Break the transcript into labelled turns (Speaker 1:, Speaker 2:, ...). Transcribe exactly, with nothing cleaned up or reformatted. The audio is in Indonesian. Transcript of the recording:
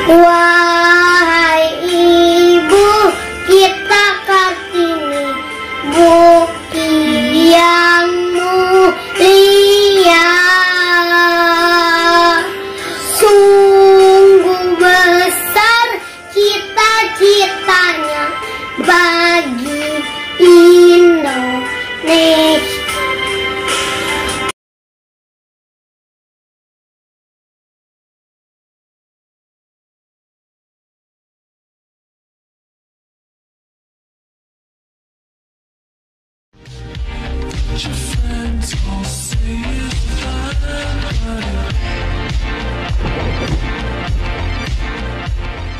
Speaker 1: Wahai ibu, kita Kartini, bukti yang mulia. Sungguh besar cita-citanya bagi Indonesia.
Speaker 2: Your friends all say it's fine, but it